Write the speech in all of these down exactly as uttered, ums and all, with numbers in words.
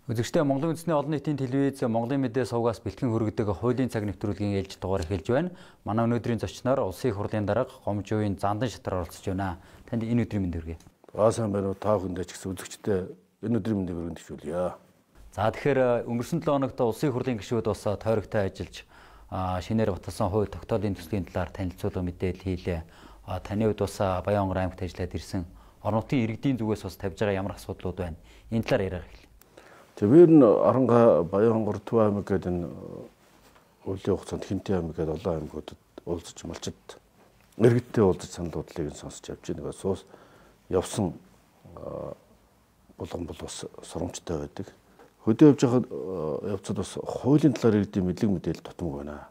Үзэгчдээ Монголын үндэсний олон нийтийн телевиз Монголын мэдээ сувгаас бэлтгэн хүргэдэг хуулийн цаг нэвтрүүлгийн ээлж дугаар эхэлж байна. Манай өнөөдрийн зочноор улсын их хурлын дарга Гомжуугийн Зандан Шатраар оролцож байна. Танд энэ өдрийн мэнд хүргэе. Аа сайн байна уу та бүхэндээ ч гэсэн үзэгчдээ энэ өдрийн мэндийг хүргэн төвшүүлье. За тэгэхээр өнгөрсөн долоо хоногт улсын их хурлын гишүүд бас тойрогтой ажиллаж шинээр баталсан хууль тогтоолын төслийн талаар танилцуулга мэдээлэл хийлээ. Таны хувьд бас Баянгор аймагт ажиллаад ирсэн орон нутгийн иргэдийн зүгээс бас тавьж байгаа ямар асуудлууд байна? Энэ талаар яриа эхэллээ. Тэр нь Аранга Баянгор Төв аймаг гэдэг энэ үеийн хугацаанд Хинтээ аймаг гэдэг олон аймагуудад уулзаж малчид иргэдтэй уулзаж санал бодлыг сонсож явж байгаа. Суус явсан болгон бол бас соромжтой байдаг. Хөдөө явж байхад явцад бас хуулийн талаар иргэдийн мэдлэг мэдээлэл тутамг байна.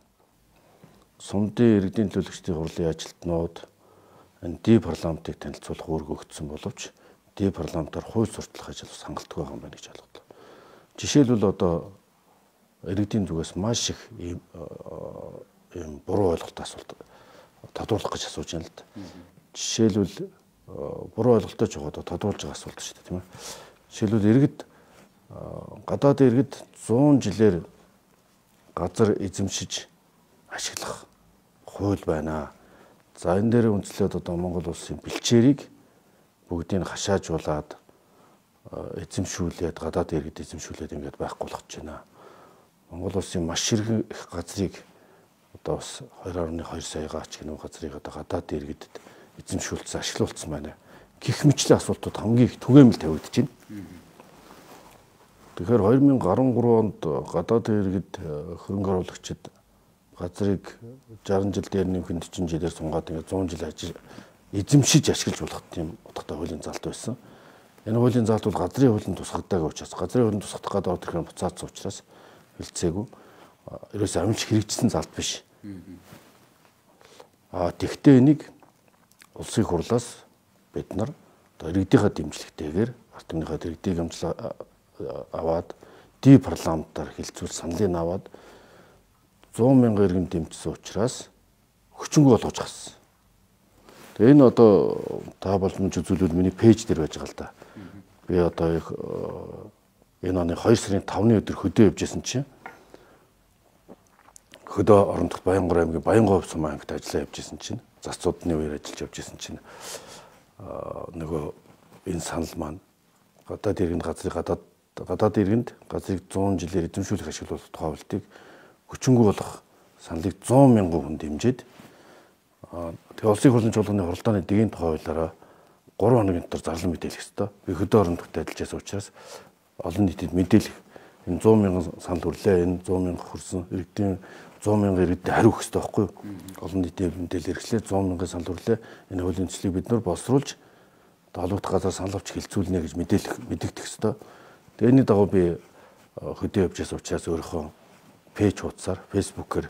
Сумдын иргэдийн төлөөлөгчдийн хурлын ажилтнууд энэ ди парламентыг танилцуулах үүрэг өгсөн боловч ди парламентаар хууль сурталчилах ажил бас хангалттай байгаа юм байна гэж ойлгодог. Жишээлбэл одоо иргэдийн зүгээс маш их ийм ийм буруу ойлголт асуулт тодруулах гэж асууж байна л да. Жишээлбэл буруу ойлголттой ч байгаа тодруулж байгаа асуулт шүү дээ, тийм ээ. Жишээлбэл иргэд гадаад иргэд зуун жилээр газар эзэмшиж ашиглах хууль байна. За энэ дээр үндэслээд одоо Монгол улсын бэлчээрийг бүгдийг хашаажуулаад эзэмшүүлээд гадаад иргэд эзэмшүүлээд ингээд байхгүй болгож байна. Монгол улсын маш их газрыг одоо бас хоёр орны хоёр саяга ач гэнэ газрыг одоо гадаад иргэдэд эзэмшүүлсэн, ашиглуулсан байна. Гэх мэтлэн асуултууд хамгийн их түгээмэл тавигдаж байна. Тэгэхээр хоёр мянган гурван онд гадаад иргэд хөрөнгө оруулагчид газрыг шестьдесят жил дээр нэмэхэд чинь жилээр сунгаад ингээд зуун жил ажил эзэмшиж ашиглаж болох тийм утгатай хуулийн заалт байсан. Энэ хуулийн заалт бол газрын хуулийн тусгагдаагүй учраас газрын хуулийн тусгадах гэдэг ордерын буцаацсан учраас хэлцээгүй. Ерөөс амжилт хэрэгжсэн заалт биш. А тэгвэл энийг улсын хурлаас бид нар одоо иргэдийнхээ дэмжлэгтэйгээр ард түмнийхээ иргэдийг амжилт аваад ди парламентаар хэлцүүл саналыг аваад зуун мянган иргэн дэмжсэн учраас хүчингү болгож гасан. Тэгээ энэ одоо та боломж үзүүлвэл миний пэйж дээр байж байгаа л да. Би одоо энэ оны хоёр сарын тавны өдөр хөдөө явжсэн чинь хөдөө орон нутгад Баянгор аймгийн Баянговь сум аймагт ажиллаа явжсэн чинь зацуудны үеэр ажиллаж явжсэн чинь нөгөө энэ санал маань гадаад иргэнд газрыг гадаад гадаад иргэнд газрыг зуун жилээр эзэмшүүлэх ашиглуулах тухай хуулийг хүчингү болох саналыг зуун мянган хүн дэмжиж тэгээ улсын хурлын чуулганы хуралдааны дэгийн тухай хуулиараа гурван хоногийн дотор зарлан мэдээлэх ёстой. Би хөдөө орон нутгад ажиллаж учраас олон нийтэд мэдээлэх энэ зуун мянган санал хүрлээ, энэ зуун мянга хүрсэн иргэдийн зуун мянган иргэдэд хариу өгөх ёстой байхгүй юу? Олон нийтийн мэдээлэл хэрэглээ зуун мянган санал хүрлээ. Энэ хуулийн төслийг бид нар боловсруулж холбогдох газар санал авч хэлцүүлнэ гэж мэдээлэх мэдэгдэх ёстой. Тэгээ энэ дагуу би хөдөө явж учраас өөрийнхөө пэйж хуудасаар фэйсбүүкээр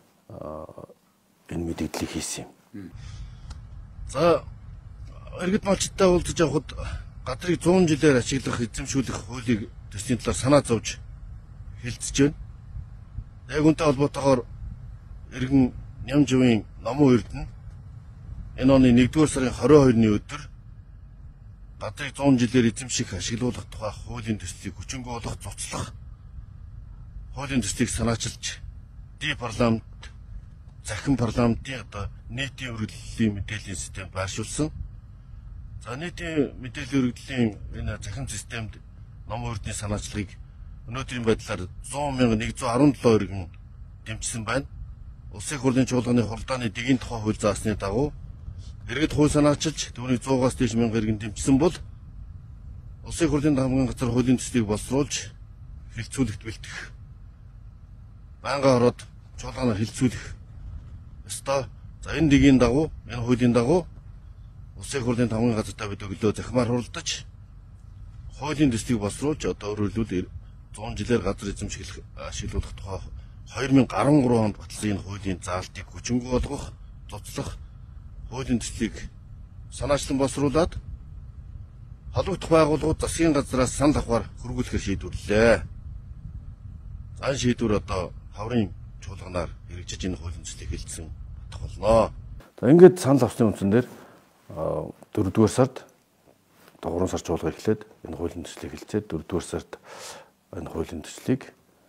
энэ мэдээллийг хийсэн юм. За иргэд малчидтай уулзаж явахад газрыг зуун жилээр ашиглах эзэмшүүлэх хуулийг төслийн талаар санаа зовж хэлцэж байна. Яг үнтэй холбоотойгоор иргэн Нямживын номон эрдэнэ энэ оны нэгдүгээр сарын хорин хоёрны өдөр газрыг зуун жилээр эзэмших ашиглуулах тухай хуулийн төслийг хүчингү болгох цуцлах хуулийн төслийг санаачилж ди парламент захин парламентын одоо нийтийн өргөдлийн мэдээллийн системд байршуулсан. За нийтийн мэдээллийн өргөдлийн энэ захин системд номон эрдэнэ санаачлагыг өнөөдрийн байдлаар зуун мянга нэгдүгээр арван долоо иргэн дэмжсэн байна. Улсын хурлын чуулганы хуралдааны дэгийн тухай хууль заасны дагуу иргэд хууль санаачилж түүний зуугаас дээш мянга иргэн дэмжсэн бол улсын хурлын хамгийн газар хуулийн төслийг боловсруулж хэлцүүлэгт бэлтгэх. Банга ороод чуулганаар хэлцүүлэх ёстой. За энэ дэгийн дагуу энэ хуулийн дагуу улсын хурлын хамгийн газартаа бид өглөө захимаар хуралдаж хуулийн төслийг боловсруулж одоо өөрөөр хэлбэл зуун жилээр газар эзэмших ашиглуулах тухай хоёр мянган гурван онд батлсан энэ хуулийн заалтыг хүчингү болгох, цуцлах хуулийн төслийг санаачлан боловсруулад холбогдох байгууллагууд засгийн газраас санал авахар хөрвүүлэхээр шийдвэрлэлээ. За энэ шийдвэр одоо хаврын чуулганаар хэрэгжиж энэ хуулийн төслийг хэлсэн батах болно. За ингээд санал авсны үндсэн дээр дөрөвдүгээр сард одоо гурван сар чуулга эхлээд энэ хуулийн төслийг хэлцээд дөрөвдүгээр сард энэ хуулийн төслийг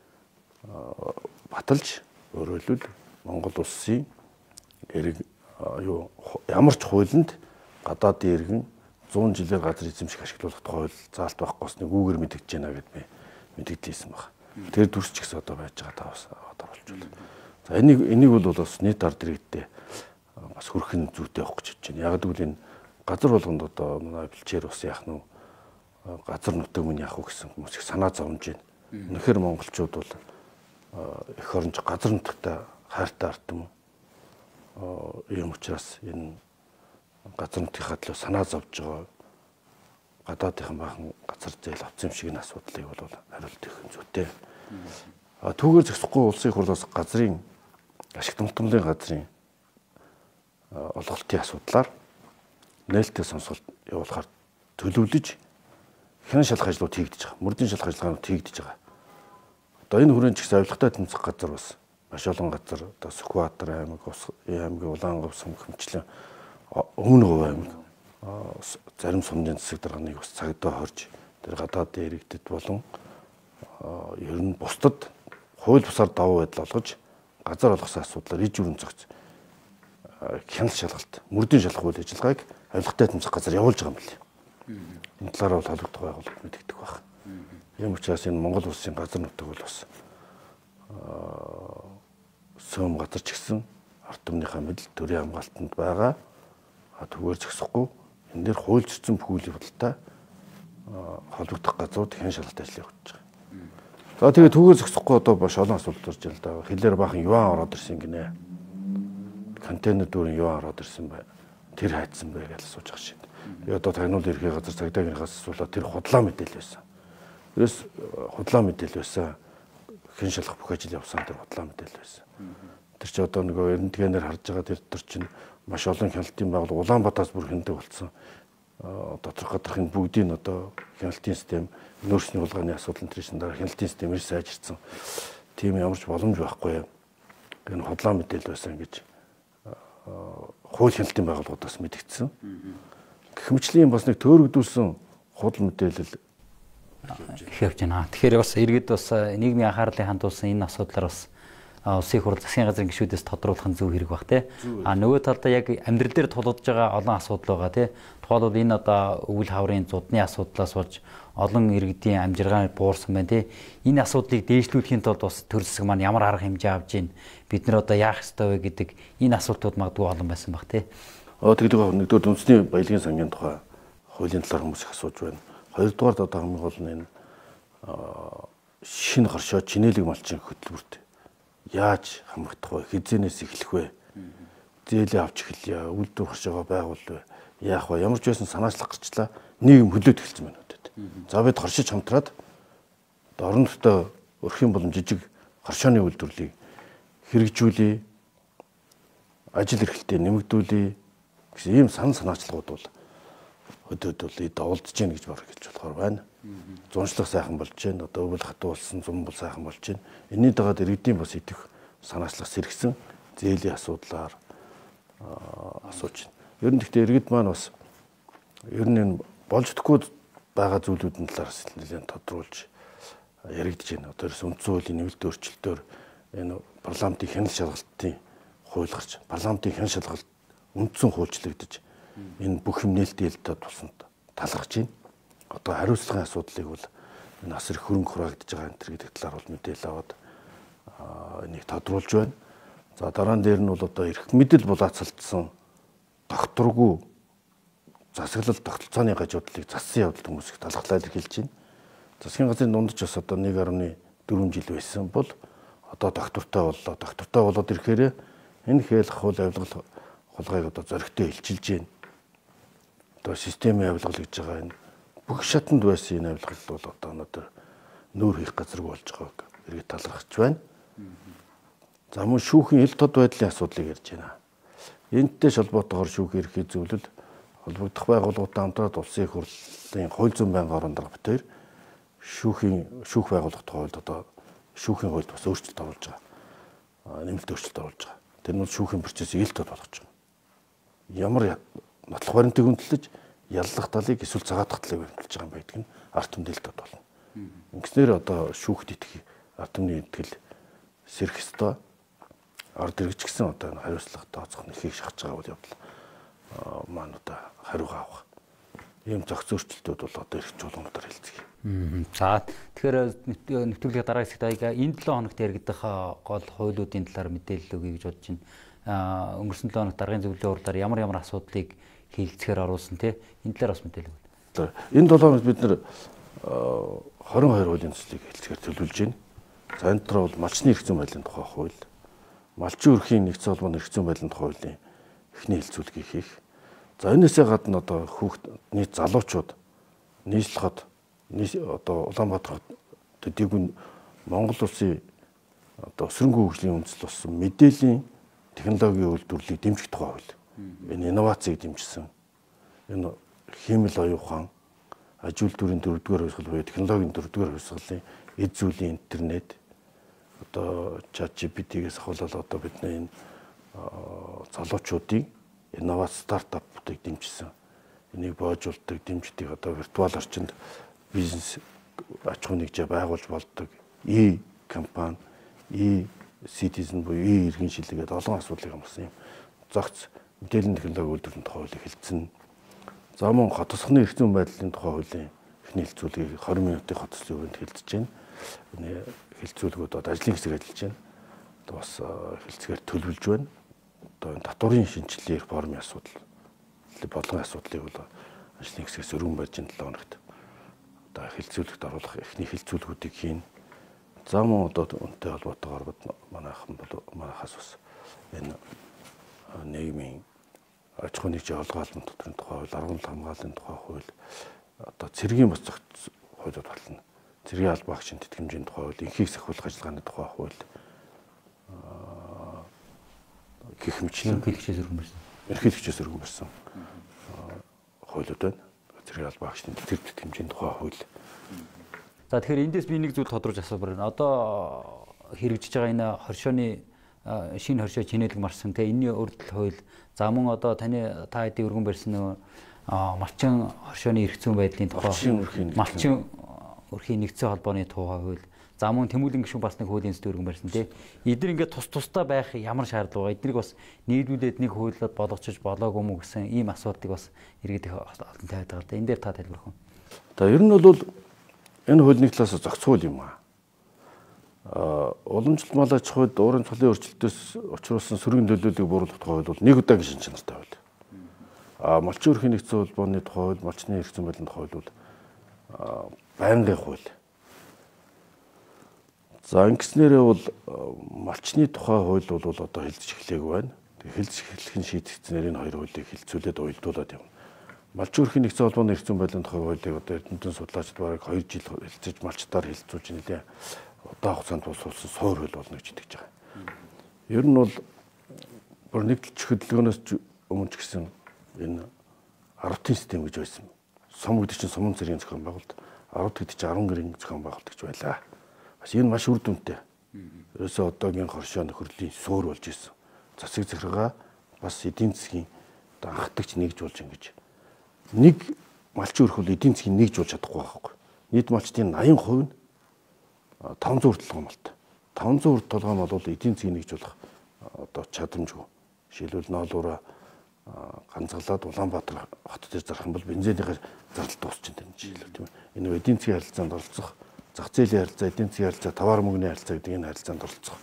баталж өөрөөр хэлбэл Монгол улсын эрэг юу ямар ч хуулинд гадаадын иргэн зуун жилээр газар эзэмших ашиглуулах хууль заалт байхгүй болсныг үүгээр мэдгэж байна гэд би мэдгдээсэн байна. Тэр дүрс ч гэсэн одоо байж байгаа тавс одоо болчихлоо. За энийг энийг бол бас нийт ард иргэдтэй бас хөрхөн зүйтэй явах гэж бодож байна. Яг гэвэл энэ газар болгонд одоо манай бэлчээр ус яах нь газар нутаг мөн яах вэ гэсэн хүмүүс их санаа зовж байна. Үнэхээр монголчууд бол эх оронч газар нутагтай хайртай ард юм. Ийм учраас энэ газар нутгийнхаа төлөө санаа зовж байгаа гадаадынхан бахан газар зээл авсан юм шиг энэ асуудлыг бол хариулт өгөх зүйтэй. А түүгээр зөксөхгүй улсын хурлаас газрын ашиг томтмолын газрын олголтын асуудлаар нээлттэй сонсголт явуулахаар төлөвлөж хянан шалах ажлууд хийгдэж байгаа. Мөрдийн шалах ажиллагаанууд хийгдэж байгаа. Одоо энэ хүрээнд ч гэсэн авилгатай тэмцэх газар бас маш олон газар одоо Сүхбаатар аймаг, аймгийн Улаангов сум хэмчлэн өмнө Говь аймаг зарим сумын засаг дарганыг бас цагдаа хорж тэр гадаадын иргэдэд болон ер нь бусдад хууль бусаар давуу байдал олгож газар олгосон асуудлаар иж өрн зогц хяналт шалгалт мөрдийн шалах үйл ажиллагааг авилгатай тэмцэх газар явуулж байгаа юм билээ. Энэ талаараа бол холбогдох байгууллага мэддэг байна. Ийм учраас энэ Монгол улсын газар нутаг бол бас сөм газар ч гэсэн ард түмнийхээ мэдл төрийн хамгаалтанд байгаа. А түгээр зөксөхгүй энэ дээр хууль зүйн бүхүүлийн худалдаа холбогдох газрууд хэн шалгалт ажлыг хийж байгаа. За тэгээ түгээр зөксөхгүй одоо маш олон асуудал төрж байна л да. Хилээр бахан юан ороод ирсэн гинэ. Контейнер дүүрэн юан ороод ирсэн бай. Тэр хайцсан бай гэж асууж байгаа шин. Би одоо тагнуул ерхий газар цагдаагийнхаас асуулаа тэр худлаа мэдээлэл байсан. Тэрээс худлаа мэдээлэл байсан. Хэн шалгах бүх ажил явсан тэр худлаа мэдээлэл байсан. Тэр чи одоо нөгөө эрдэнэтгээр харж байгаа тэр төр чинь маш олон хяналтын байгууллага Улаанбаатараас бүр хөндөг болсон. Доторх гадрахын бүгдийн одоо хяналтын систем, нөөцний хулгайны асуудал төрсэн дараа хяналтын систем ирж сайжирсан. Тийм ямарч боломж байхгүй. Энэ худлаа мэдээлэл байсан гэж хууль хяналтын байгууллагуудаас мэдгдсэн. Гэх мэт бас нэг төөрөгдүүлсэн худал мэдээлэл их явж байна. Тэгэхээр бас иргэд бас нийгмийн анхаарлыг хандуулсан энэ асуудлаар бас улсын хурл засгийн газрын гишүүдээс тодруулах нь зөв хэрэг баг тий. А нөгөө талдаа яг амьдрал дээр тулгаж байгаа олон асуудал байгаа тий. Тухайлбал энэ одоо өвөл хаврын зудны асуудлаас болж олон иргэдийн амжиргааны буурсан байна тий. Энэ асуудлыг дээшлүүлэхийн тулд бас төр засаг маань ямар арга хэмжээ авж ийн бид нар одоо яах ёстой вэ гэдэг энэ асуултууд магадгүй олон байсан баг тий. Аа тэгээд нэгдүгээр үндэсний баялагын сангийн тухай хуулийн талаар хүмүүс их асууж байна. Хоёрдугаар одоо хамгийн гол нь энэ шинэ гаршоо чинээлэг малчин хөтөлбөрт яаж хамрагдах вэ? Хизэнээс эхлэх вэ? Зээлээ авч эхэлье. Үйлдвэр гаршоогоо байгуул вэ? Яах вэ? Ямар ч байсан санаачлах гарчлаа нийгэм хөлөөд эхэлсэн байна үдэд. За бид харшиж хамтраад орон нутгаа өрхийн болон жижиг гаршооны үйлдвэрлэлийг хэрэгжүүлээ. Ажил эрхлэлтээ нэмэгдүүлээ гэсэн ийм сан санаачлагууд бол өдөөд бол эд олдж гин гэж барах гэж болохоор байна. Зуншлах сайхан болж байна. Одоо өвөл хатуу болсон зам бол сайхан болж байна. Энийний дагаад иргэдийн бас идэх санаачлах сэргсэн зээлийн асуудлаар асууж байна. Ер нь гэхдээ иргэд маань бас ер нь энэ болж өгөхгүй байгаа зүйлүүдийн талаас нэлээд тодруулж яригдж байна. Одоо үндсэн хуулийн нэмэлт өөрчлөлтөөр энэ парламентын хяналт шалгалтын хууль гарч парламентын хяналт шалгалт үндсэн хуульчлагдаж энэ бүх юм нээлттэй хэлтэд тусанд талархаж байна. Одоо хариуцлагын асуудлыг бол энэ нас их хөрөнгө хураагдж байгаа энэ төр гэдэг талаар бол мэдээлэл аваад энийг тодруулж байна. За дараа нь дээр нь бол одоо эрх мэдэл булаацалтсан докторгүй засаглал тогтолцооны гажуудлыг зассан явдал хүмүүс их талархлаа илэрхийлж байна. Засгийн газрын дундч бас одоо нэг гаруй дөрвөн жил байсан бол одоо доктортой боллоо. Доктортой болоод ирэхээр энэ хээлх хууль авилгал хулгайг одоо зөрөгтэй илчилж байна. Одоо системийн авилгал гэж байгаа энэ бүх шатанд байсан энэ авилгал бол одоо өнөөдөр нүүр хийх газаргүй болж байгааг эргээд талархаж байна. За мөн шүүхийн ил тод байдлын асуудлыг ярьж байна. Энэтэй холбоотойгоор шүүхийн ерхий зөвлөл холбогдох байгууллагуудтай хамтраад улсын хурлын хууль зүйн байнгын орон дарга битээр шүүхийн шүүх байгууллагатай хуульд одоо шүүхийн хуульд бас өөрчлөлт оруулж байгаа. Нэмэлт өөрчлөлт оруулж байгаа. Тэр нь шүүхийн процессыг ил тод болгож байгаа. Ямар нотлох баримтыг хөндлөж яллах талыг эсвэл цагаатах талыг хөндлөж байгаа юм байдаг нь арт түмдэл тод болно. Ингэснээр одоо шүүхт итгэх атомны итгэл сэрэх ёстой. Ард иргэж гисэн одоо хариуцлага тооцох нэхийг шахаж байгаа үйл явдал маань одоо хариугаа авах. Ийм зохиц зөрчилтүүд бол одоо эрх чуулгануудаар хэлцгээе. За тэгэхээр нэвтрүүлгийн дараа хэсэгт аяга энэ долоо хоногт яригдах гол хуулиудын талаар мэдээлэл өгье гэж бодож байна. Өнгөрсөн долоо хоногт даргын зөвлөлийн хурлаар ямар ямар асуудлыг хэлцгээр оруулсан те энэ талаар бас мэдээлэл өгнө. Энэ долоо хоногт бид нэр хорин хоёр хуулийн төслийг хэлцгээр төлөвлөж байна. За энэ дотор бол малчны эрх зүйн байдлын тухай хууль, малчин өрхийн нэгдсэн холбооны эрх зүйн байдлын тухай хуулийн эхний хэлцүүлгийг хийх. За энэсээ гадна одоо хүүхд нийт залуучууд нийслэхэд одоо Улаанбаатар төдийгүй Монгол улсын одоо өсрөнгөө хөгжлийн үндэслэл болсон мэдээллийн технологийн үйлдвэрлэлийг дэмжих тухай хууль. Энэ инновацийг дэмжсэн. Энэ хиймэл оюун ухаан, аж үйлдвэрийн дөрөвдүгээр хувьсгал буюу технологийн дөрөвдүгээр хувьсгалын эд зүйлийн интернет одоо чат джи пи ти-гээс ахвал одоо бидний энэ залуучуудыг инновац стартапуудыг дэмжсэн. Энийг боожуулдаг, дэмждэг одоо виртуал орчинд бизнес аж ахуй нэгжээ байгуулж болдог и компани, и citizen буюу и иргэн шилжээгээд олон асуудлыг хамарсан юм. Зохиц мэдээллийн технологийн үйлдвэрлэлийн тухай хуулийг хэлсэн. За мөн хот тосгоны эрх зүйн байдлын тухай хуулийн эхний хэлцүүлгийг двадцать минутын хот тосгоны хүрээнд хэлцэж байна. Энэ хэлцүүлгүүд одоо ажлын хэсэг ажиллаж байна. Одоо бас хэлцгээр төлөвлөж байна. Одоо энэ татварын шинжилгээ реформын асуудал болгон асуудлыг бол ажлын хэсгээс өргөн барьж энэ долоо хоногт одоо хэлцүүлэгт оруулах эхний хэлцүүлгүүдийг хийн. За мөн одоо үнэтэй холбоотойгоор манайхан бол манайхаас бас энэ нийгмийн аж ахуй нэгжийн олгоолын дотрын тухай хууль, арган хамгааллын тухай хууль, одоо цэргийн бас зохиц хуулиуд болно. Цэргийн албан агшийн тэтгэмжийн тухай хууль, инхийг сахиулах ажиллагааны тухай хууль гэх мэтлэн хэлхчээс өргөн барьсан. Эрхлэгчээс өргөн барьсан хуулиуд байна. Цэргийн албан агшийн тэтгэмжийн тухай хууль. За тэгэхээр эндээс би нэг зүйл тодруулж асуумаар байна. Одоо хэрэгжиж байгаа энэ хоршооны шинэ хоршоо чинээлэг марсан те энэний өрдөл хууль за мөн одоо таны та хэдийн өргөн барьсан нөгөө малчин хоршооны эрх зүйн байдлын тухай малчин өрхийн нэгдсэн холбооны тухай хууль за мөн тэмүүлэн гишүүн бас нэг хуулийн зөв өргөн барьсан те эдгээр ингээд тус тустай байх ямар шаардлага вэ? Эднийг бас нийлүүлээд нэг хуулиуд болгочих болоогүй мүү гэсэн ийм асуудлыг бас иргэдийнх олон тавиад байгаа л да. Энэ дээр та тайлбарлах уу? За ер нь бол энэ хуулийг талаас зохицуул юм аа. Аа уламжлалт мал аж ахуйд уурын цолын өөрчлөлтөөс учруулсан сөрөг нөлөөллийг бууруулах тухай хууль бол нэг удаагийн шин чанартай хууль. Аа малчин өрхийн нэгдсэн холбооны тухай хууль, малчны эрх зүйн байдлын тухай хууль бол байнгын хууль. За ингэснээрээ бол малчны тухай хууль бол одоо хэлцэж эхлэегүй байна. Тэгээ хэлцэж эхлэх нь шийдэгдсэнээр энэ хоёр хуулийг хэлцүүлээд уялдуулад явна. Малчин өрхийн нэгдсэн холбооны эрх зүйн байдлын тухай хуулийг одоо эрдэмтэн судлаачид бараг хоёр жил хэлцэж малчтаар хэлцүүлж нэлээ удаан хугацаанд боловсруулсан суур хууль болно гэж итгэж байгаа. Ер нь бол бүр нэгдэлч хөдөлгөөнөөс өмнө ч гэсэн энэ арвтын систем гэж байсан. Сум гэдэг чинь сумын цэргийн зохион байгуулалт, арвт гэдэг чинь арван гэрийн зохион байгуулалт гэж байлаа. Бас энэ маш үр дүнтэй. Ерөөсөө одоогийн хоршоо нөхөрлийн суур болж исэн. Засаг захиргаа бас эдийн засгийн одоо анхдагч нэгж болж ингэж. Нэг малчин өрх бол эдийн засгийг нэгж болж чадахгүй байхгүй. Нийт малчтын восемьдесят хувь нь таван зуун толгой малт. таван зуун толгой мал бол эдийн засгийг нэгж болох одоо чадамжгүй. Жишээлбэл ноолуура ганцаглаад Улаанбаатар хот дээр зарах юм бол бензинийн зардал дуусч энэ жишээлбэл тийм ээ. Энэ эдийн засгийн харилцаанд оролцох, зах зээлийн харилцаа, эдийн засгийн харилцаа, товар мөнгөний харилцаа гэдэг энэ харилцаанд оролцох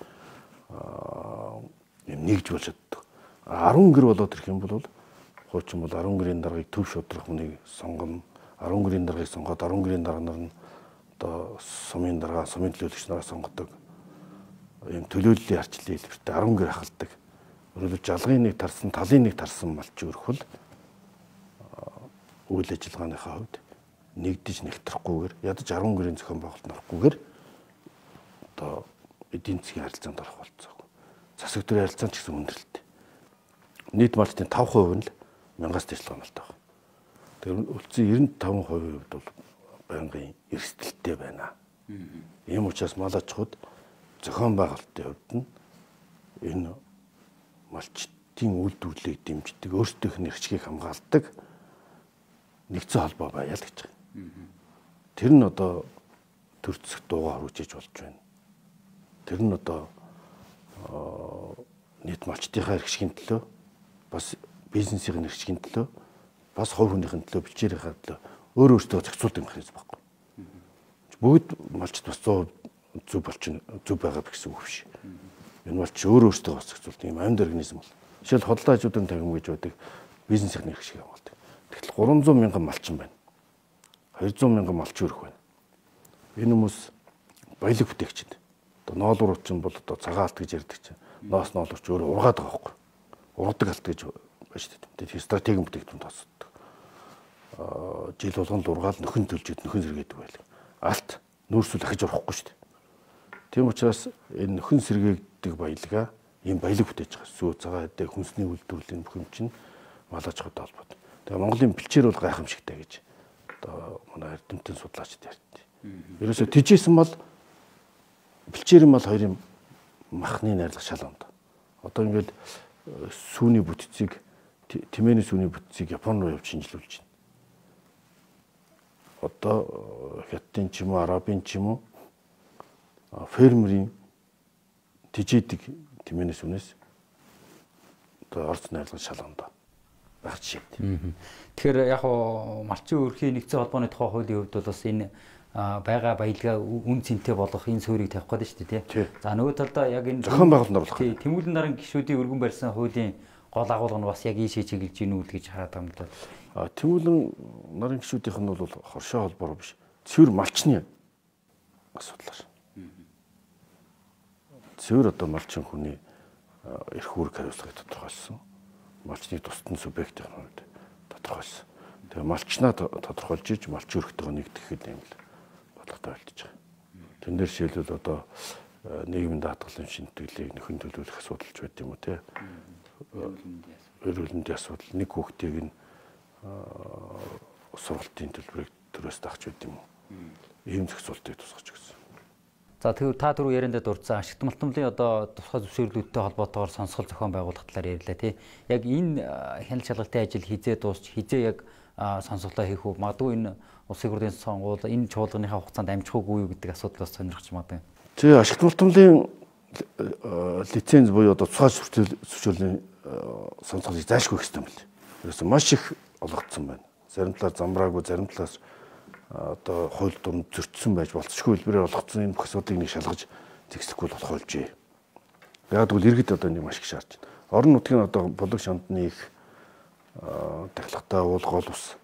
юм нэгж болж чаддаг. арван гэр болоод ирэх юм бол хуучин бол арван гэрийн даргаыг төв шудрах хүнийг сонгоно. арван гэрийн даргаыг сонгоод арван гэрийн дарга нар нь одоо сумын дарга, сумын төлөөлөгч нараа сонгодог. Ийм төлөөллийн арчлалын хэлбэртэй арван гэр ахалдаг. Өөрөлдөө жалгын нэг тарсан, талын нэг тарсан малчин өрхөл үйл ажиллагааныхаа хувьд нэгдэж нэгтрахгүйгээр ядаж арван гэрийн зохион байгуулалт орохгүйгээр одоо эдийн засгийн харилцаанд орох болцоогүй. Засаг төрийн харилцаанд ч гэсэн хүндрэлтэй. Нийт малчтын таван хувь нь л мянгаас дээш томолтой байна. Тэгэхээр үлдсэн девяносто пять хувийн хувьд бол байнгын эрсдэлтэй байна. Ийм учраас мал аж ахуйд зохион байгуулалтын хувьд нь энэ малчтын үйлдвэрлэлийг дэмждэг, өөрсдийнх нь эрхчлийг хамгаалдаг нэгдсэн холбоо байя л гэж байна. Тэр нь одоо төрцөх дуугаар үжиж болж байна. Тэр нь одоо нийт малчдынхаа эрхшгийн төлөө, бас бизнесийн эрхшгийн төлөө, бас хувь хүнийхэн төлөө, бэлчээрийнхаа төлөө өөр өөртөө зохицуулдаг механизм байхгүй. Бүгд малчд бас зүү зүв болчин зүв байгаа гэсэн үг биш. Энэ бол ч өөр өөртөө бас зохицуулдаг юм амьд организм бол. Жишээл хотлоо хажуудын тагим гэж байдаг бизнесийн эрхшиг явуулдаг. Тэгтэл гурван зуун мянган малчин байна. хоёр зуун мянган малчин өрх байна. Энэ хүмүүс баялаг бүтээгчид. Одоо ноолуурч нь бол одоо цагаан алт гэж ярьдаг чинь. Ноос ноолуурч өөрөө ургаад байгаа байхгүй. Ургадаг алт гэж байна шүү дээ. Тэгээд стратегийн бүтээгдэхүүн тасдаг. Аа жил болгонд ургаал нөхөн төлжид нөхөн сэргээдэг байлаа. Алт нүүрсүүл ахиж урахгүй шүү дээ. Тийм учраас энэ нөхөн сэргээгдэг баялгаа ийм баялаг бүтээж байгаа. Сүү цагаан эдээ хүнсний үйлдвэрлэлийн бүх юм чинь малаж хотой холбоотой. Тэгээ Монголын бэлчээр бол гайхамшигтай гэж одоо манай эрдэмтэн судлаачид ярьдаг. Ерөөсө тижсэн бол бэлчээр мал хоёрын махны найрлах шал онд. Одоо ингээд сүүний бүтцийг тэмээний сүүний бүтцийг Япон руу явж шинжилүүлж байна. Одоо Хятадын ч юм уу, Арабын ч юм уу фермерийн тижээдэг тэмээний сүнээс одоо орц найрлах шал онд байх жишээ. Тэгэхээр яг хоо малчин өрхийн нэгдсэн холбооны тухай хуулийн хувьд бол бас энэ байгаа баялгаа үн цэнтэй болгох энэ суурийг тавих гэдэг шүү дээ тий. За нөгөө талдаа яг энэ зохион байгуулалт оруулах. Тий, тэмүүлэн наран гишүүдийн өргөн барьсан хуулийн гол агуулга нь бас яг ийшээ чиглэж гинүү л гэж хараад байгаа юм даа. А тэмүүлэн наран гишүүдийнх нь бол хоршоо холбоор биш. Цэвэр малчны асуудлаар. Цэвэр одоо малчин хүний эрх үүрэг хариуцлагыг тодорхойлсон. Малчны тусдан субъектийн хувьд тодорхойлсон. Тэгээ малчнаа тодорхойлж иж малчин өрхтэйг нэгтгэхэд юм л бодлоготой байлдаж байгаа. Тэн дээр шилбэл одоо нийгмийн даатгалын шинтгэлийг нөхөн төлөвлөх асуудалч байт юм уу те. Эрүүл мэндийн асуудал, нэг хүүхдийг нь сургалтын төлбөрийг төрөөс тахч байт юм уу. Ийм зохицуултыг тусгаж өгсөн. За тэр та түрүү яриандаа дурдсан ашигт малтмлын одоо тусгай зөвшөөрлүүдтэй холбоотойгоор сонсгол зохион байгуулах талаар ярьлаа тий. Яг энэ хяналт шалгалтын ажил хизээ дуусч хизээ яг сонсголоо хийх үү? Магадгүй энэ улсын хурлын сонгуул энэ чуулганыхаа хугацаанд амжих уугүй юу гэдэг асуудлаас сонирхож магадгүй. Тий ашигт малтмлын лиценз буюу одоо тусгай зөвшөөрлийн сонсголыг заашгүй гэсэн юм л. Ерөөсөө маш их олгогдсон байна. Зарим талаар замбраагүй, зарим талаас одоо хууль дунд зөрчсөн байж болцсохгүй хэлбэрээр олгоцсон энэ бүх асуудлыг нэг шалгаж зэгсэхгүй болох болжээ. Яг тэгвэл иргэд одоо нэг маш их шаарч байна. Орон нутгийн одоо болог шандны их тахлагтай уул гол ус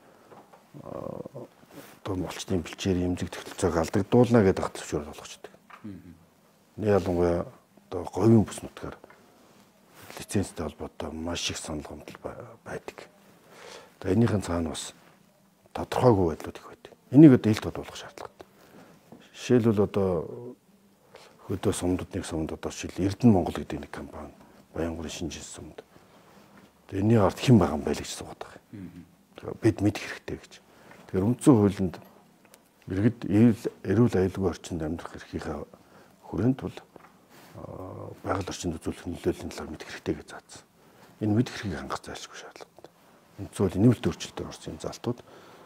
одоо малчны бэлчээр эмзэг тогтолцоог алдагдуулна гэдэг хат зөвшөөрөл болгочдөг. Нэг ялангуяа одоо говийн бүс нутгаар лицензтэй холбоотой маш их санал гомдол байдаг. Одоо энийхэн цаана бас тодорхойгүй байдлууд их байдаг. Энийг одоо илт бодуулах шаардлагатай. Жишээлбэл одоо хөдөө сумдны сумд одоо жишээл Эрдэнэ Монгол гэдэг нэг компани Баянгуурын шинжилсэн сумд. Тэгээ энэний ард хэн байгаа юм бэ гэж суугаад байгаа. Бид мэдэх хэрэгтэй гэж. Тэгэхээр үндсэн хуулинд иргэд эрүүл аюулгүй орчинд амьдрах эрхийнхээ хүрээнд бол байгаль орчинд үзүүлэх нөлөөллийн талаар мэдэх хэрэгтэй гэж заасан. Энэ мэдэх эрхийг хангах зайлшгүй шаардлагатай. Үндсэн хуулийн нэмэлт өөрчлөлтөөр орсон энэ залтууд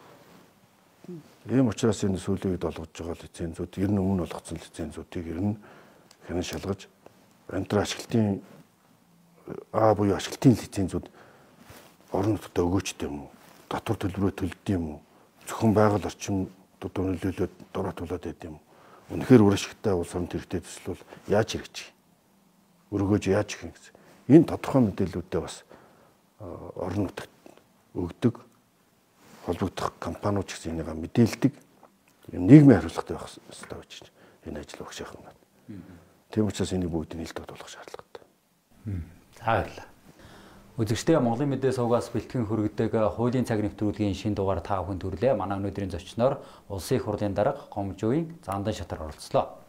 ийм учраас энэ сүүлийн үед олгож байгаа лицензүүд ер нь өмнө олгоцсон лицензүүдийг ер нь хянан шалгаж амтраа ашиглалтын аа буюу ашиглалтын лицензүүд орон нутгад өгөөчтэй юм уу? Татвар төлбөрөө төлдөг юм уу? Зөвхөн байгаль орчин одоо нөлөөлөд дороотуулаад байд юм уу? Үнэхээр үр ашигтай улс орнт хэрэгтэй төсөл бол яаж хэрэгжих? Өргөөж яаж их юм гэсэн. Энэ тодорхой мэдээллүүдээ бас орон нутагт өгдөг холбогдох компаниуд ч гэсэн энийг мэдээлдэг нийгмийн хариуцлагатай байх хэрэгтэй байж байна. Энэ ажил өгөх шахах юм. Тийм учраас энийг бүгдийг нэлээд бодох шаардлагатай. Баярлалаа. Үзэгчдээ Монголын мэдээ сувгаас бэлтгэн хүргэдэг хуулийн цаг нэвтрүүлгийн шинэ дугаар та бүхэнд хүрлээ. Манай өнөөдрийн зочноор Улсын их хурлын дарга Гомжуугийн Зандан Шатар оролцлоо.